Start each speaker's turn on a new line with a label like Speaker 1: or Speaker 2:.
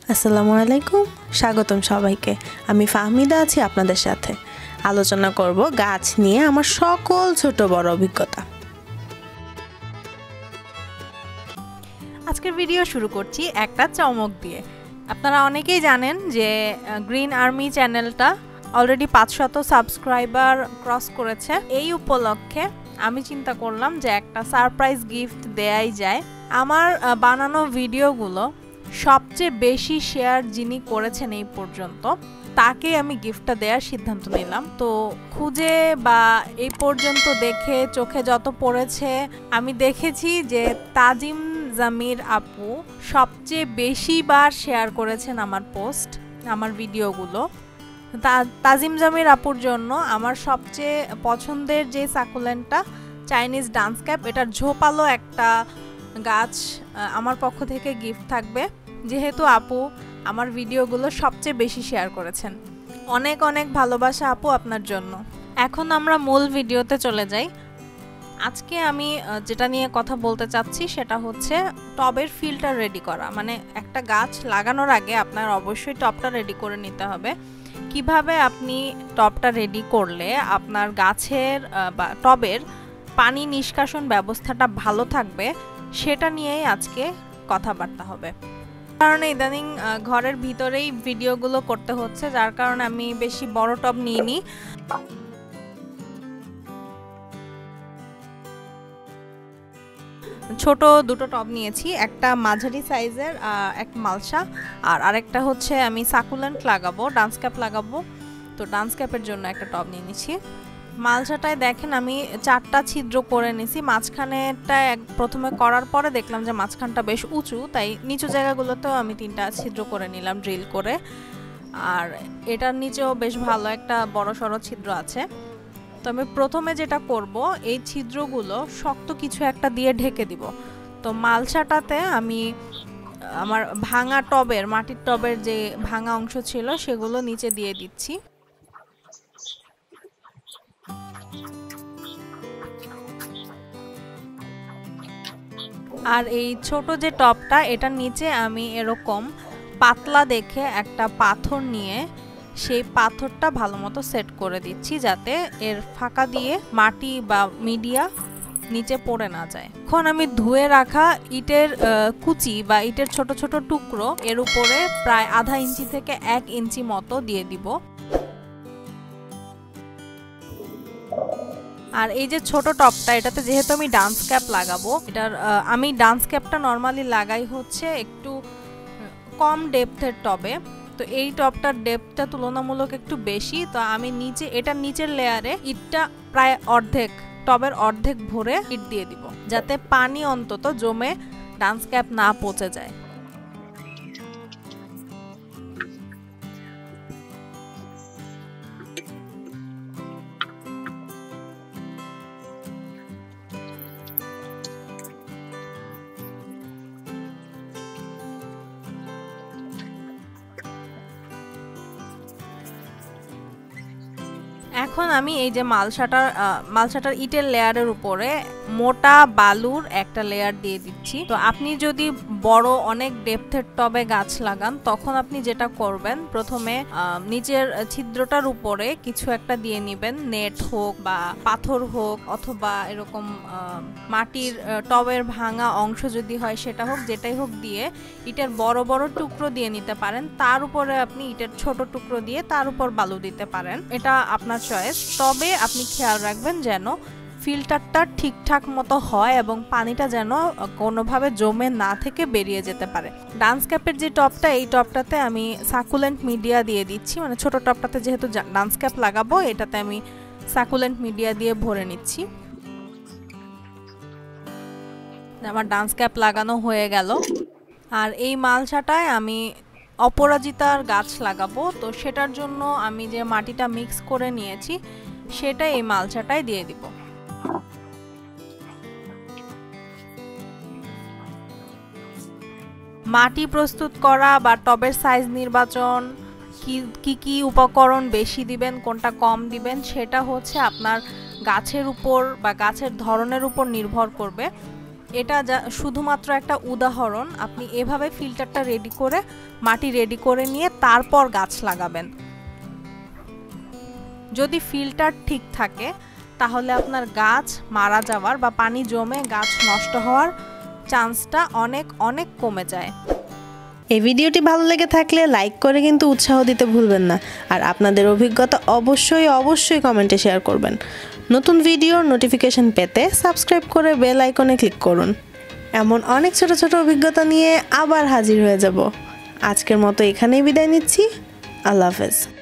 Speaker 1: আসসালামু আলাইকুম, স্বাগতম সবাইকে। আমি ফাহমিদা আছি আপনাদের সাথে। আলোচনা করব গাছ নিয়ে আমার সকল ছোট বড় অভিজ্ঞতা।
Speaker 2: আজকের ভিডিও শুরু করছি একটা চমক দিয়ে। আপনারা অনেকেই জানেন যে গ্রিন আর্মি চ্যানেলটা অলরেডি 500 সাবস্ক্রাইবার ক্রস করেছে। এই উপলক্ষে আমি চিন্তা করলাম যে একটা সারপ্রাইজ গিফট দেয়াই যায়। আমার বানানো ভিডিওগুলো সবচেয়ে বেশি শেয়ার যিনি করেছেন এই পর্যন্ত, তাকে আমি গিফটটা দেওয়ার সিদ্ধান্ত নিলাম। তো খুঁজে বা এই পর্যন্ত দেখে চোখে যত পড়েছে, আমি দেখেছি যে তাজিম জামির আপু সবচেয়ে বেশি বার শেয়ার করেছেন আমার পোস্ট, আমার ভিডিওগুলো। তাজিম জামির আপুর জন্য আমার সবচেয়ে পছন্দের যে সাকুলেন্টটা চাইনিজ ডান্স ক্যাপ, এটার ঝোপালো একটা গাছ আমার পক্ষ থেকে গিফট থাকবে, যেহেতু আপু আমার ভিডিওগুলো সবচেয়ে বেশি শেয়ার করেছেন। অনেক অনেক ভালোবাসা আপু আপনার জন্য। এখন আমরা মূল ভিডিওতে চলে যাই। আজকে আমি যেটা নিয়ে কথা বলতে চাচ্ছি সেটা হচ্ছে টবের ফিল্টার রেডি করা। মানে একটা গাছ লাগানোর আগে আপনার অবশ্যই টবটা রেডি করে নিতে হবে। কিভাবে আপনি টবটা রেডি করলে আপনার গাছের বা টবের পানি নিষ্কাশন ব্যবস্থাটা ভালো থাকবে, সেটা নিয়েই আজকে কথাবার্তা হবে। কারণ ইদানিং ঘরের ভিতরেই ভিডিওগুলো করতে হচ্ছে, যার কারণে আমি বেশি বড় টব নিইনি। ছোট দুটো টব নিয়েছি, একটা মাঝারি সাইজের এক মালসা, আর আরেকটা হচ্ছে আমি সাকুলেন্ট লাগাবো, ডান্স ক্যাপ লাগাবো। তো ডান্স ক্যাপের জন্য একটা টব নিয়ে নিচ্ছি। মালসাটায় দেখেন আমি 4টা ছিদ্র করে নিছি। মাঝখানেটা প্রথমে করার পরে দেখলাম যে মাঝখানটা বেশ উঁচু, তাই নিচু জায়গাগুলোতেও আমি 3টা ছিদ্র করে নিলাম ড্রিল করে। আর এটার নিচেও বেশ ভালো একটা বড় সড়ো ছিদ্র আছে। তো আমি প্রথমে যেটা করব, এই ছিদ্রগুলো শক্ত কিছু একটা দিয়ে ঢেকে দিব। তো মালসাটাতে আমি আমার ভাঙা টবের, মাটির টবের যে ভাঙা অংশ ছিল সেগুলো নিচে দিয়ে দিচ্ছি। আর এই ছোট যে টবটা, এটার নিচে আমি এরকম পাতলা দেখে একটা পাথর নিয়ে সেই পাথরটা ভালো মতো সেট করে দিচ্ছি, যাতে এর ফাঁকা দিয়ে মাটি বা মিডিয়া নিচে পড়ে না যায়। এখন আমি ধুয়ে রাখা ইটের কুচি বা ইটের ছোট ছোট টুকরো এর উপরে প্রায় আধা ইঞ্চি থেকে 1 ইঞ্চি মতো দিয়ে দিব। আর এই যে ছোট টপটা, এটাতে যেহেতু আমি ডান্স ক্যাপ লাগাবো, এটার আমি ডান্স ক্যাপটা নর্মালি লাগাই হচ্ছে একটু কম ডেপথের টবে। তো এই টপটার ডেপথটা তুলনামূলক একটু বেশি। তো আমি নিচে, এটার নিচের লেয়ারে ইটটা প্রায় অর্ধেক, টবের অর্ধেক ভরে ইট দিয়ে দিব, যাতে পানি অন্তত জমে ডান্স ক্যাপ না পচে যায়। এখন আমি এই যে মালসাটার ইটের লেয়ারের উপরে মোটা বালুর একটা লেয়ার দিয়ে দিচ্ছি। তো আপনি যদি বড় অনেক ডেপথের টবে গাছ লাগান, তখন আপনি যেটা করবেন, প্রথমে নিচের ছিদ্রটার উপরে কিছু একটা দিয়ে নেবেন, নেট হোক বা পাথর হোক, অথবা এরকম মাটির টবের ভাঙা অংশ যদি হয় সেটা হোক, যেটাই হোক দিয়ে ইটের বড় বড় টুকরো দিয়ে নিতে পারেন। তার উপরে আপনি ইটের ছোট টুকরো দিয়ে তার উপর বালু দিতে পারেন, এটা আপনার চয়েস। তবে আপনি খেয়াল রাখবেন যেন ফিল্টারটা ঠিকঠাক মতো হয় এবং পানিটা যেন কোনোভাবে জমে না থেকে বেরিয়ে যেতে পারে। ডান্স ক্যাপের যে টপটা, এই টপটাতে আমি সাকুলেন্ট মিডিয়া দিয়ে দিচ্ছি। মানে ছোট টপটাতে যেহেতু ডান্স ক্যাপ লাগাবো, এটাতে আমি সাকুলেন্ট মিডিয়া দিয়ে ভরে নিচ্ছি। আমার ডান্স ক্যাপ লাগানো হয়ে গেল। আর এই মালসাটায় আমি অপরাজিতার গাছ লাগাবো। তো সেটার জন্য আমি যে মাটিটা মিক্স করে নিয়েছি সেটা এই মালসাটায় দিয়ে দিব। মাটি প্রস্তুত করা বা টবের সাইজ নির্বাচন, কি উপকরণ বেশি দিবেন, কোনটা কম দিবেন, সেটা হচ্ছে আপনার গাছের উপর বা গাছের ধরনের উপর নির্ভর করবে। এটা শুধুমাত্র একটা উদাহরণ। আপনি এভাবে ফিল্টারটা রেডি করে মাটি রেডি করে নিয়ে তারপর গাছ লাগাবেন। যদি ফিল্টার ঠিক থাকে তাহলে আপনার গাছ মারা যাওয়ার বা পানি জমে গাছ নষ্ট হওয়ার চান্সটা অনেক অনেক কমে যায়।
Speaker 1: এই ভিডিওটি ভালো লেগে থাকলে লাইক করে কিন্তু উৎসাহ দিতে ভুলবেন না। আর আপনাদের অভিজ্ঞতা অবশ্যই কমেন্টে শেয়ার করবেন। নতুন ভিডিওর নোটিফিকেশন পেতে সাবস্ক্রাইব করে বেল আইকনে ক্লিক করুন। এমন অনেক ছোট ছোট অভিজ্ঞতা নিয়ে আবার হাজির হয়ে যাব। আজকের মতো এখানেই বিদায় নিচ্ছি। আল্লাহ হাফেজ।